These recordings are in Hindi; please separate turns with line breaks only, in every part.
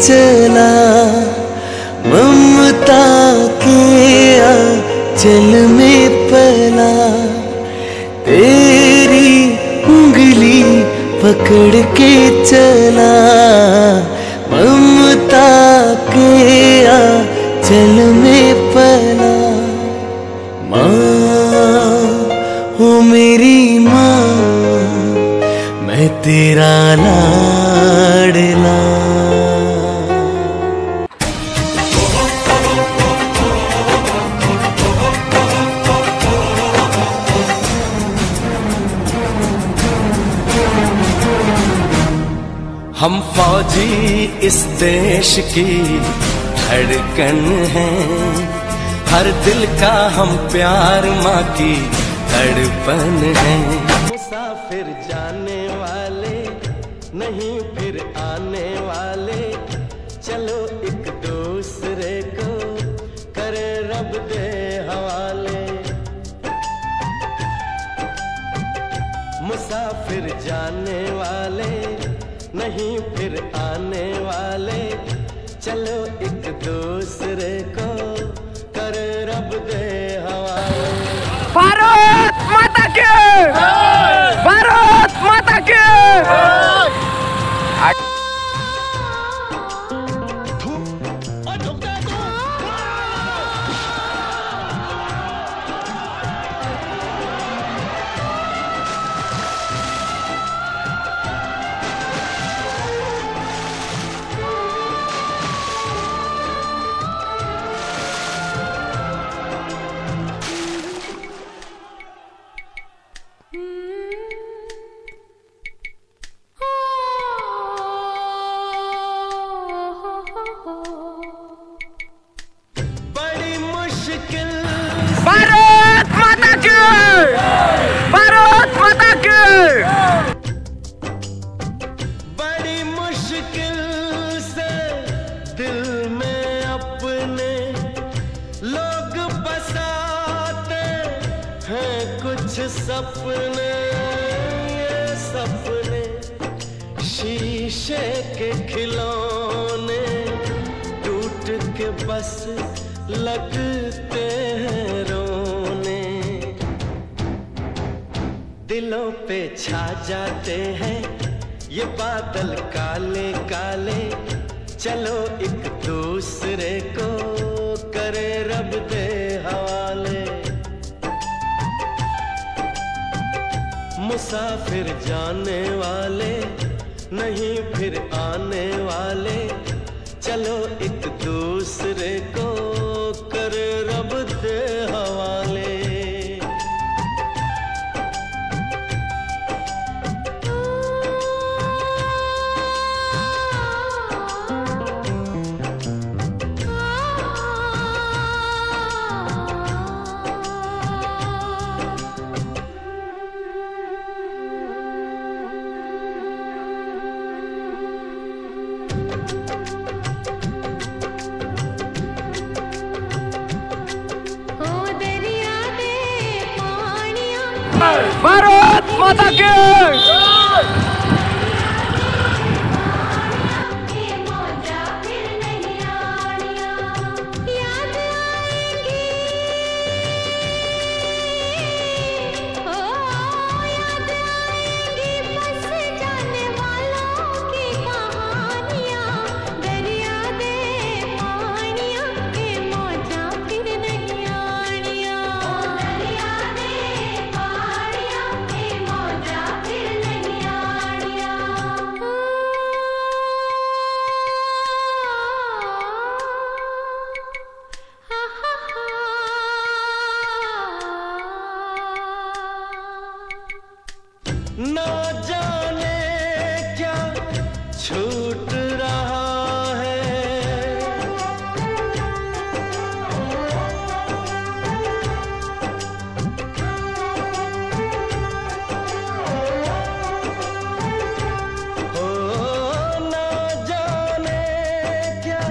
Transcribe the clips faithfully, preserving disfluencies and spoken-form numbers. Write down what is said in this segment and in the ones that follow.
चला, ममता के आंचल में पला, तेरी उंगली पकड़ के चला, ममता के आंचल में पला। माँ हो मेरी माँ, मैं तेरा लाडला।
हम फौजी इस देश की धड़कन हैं, हर दिल का हम प्यार माँ की धड़पन है। मुसाफिर जाने वाले नहीं फिर आने वाले, चलो एक दूसरे को करे रब दे हवाले। मुसाफिर जाने वाले नहीं फिर आने वाले, चलो एक दूसरे को करे रब दे हवाले।
भारत माता की, भारत माता की। भारत माता की, भारत माता की।
बड़ी मुश्किल से दिल में अपने लोग बसाते हैं कुछ सपने। ये सपने शीशे के खिलौने, टूट के बस लगते हैं रोने। दिलों पे छा जाते हैं ये बादल काले काले, चलो एक दूसरे को करे रब दे हवाले। मुसाफिर जाने वाले नहीं फिर आने वाले, चलो एक दूसरे को करे रब दे हवाले।
भारत माता की।
ना जाने क्या छूट रहा है, हो ना जाने क्या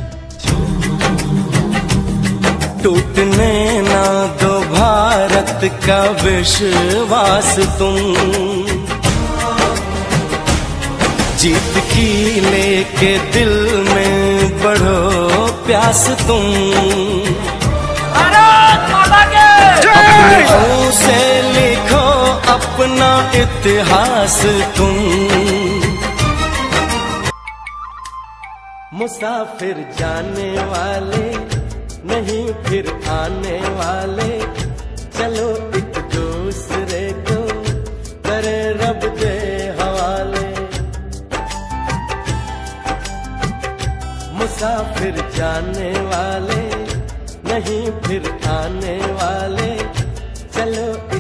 टूटने ना दो भारत का विश्वास तुम। जीत की लेके दिल में बढ़ो प्यास तुम,
भारत माता की
अपने हों से लिखो अपना इतिहास तुम। मुसाफिर जाने वाले नहीं फिर आने वाले, चलो एक दूसरे को करे रब दे हवाले। मुसाफिर जाने वाले नहीं फिर आने वाले, चलो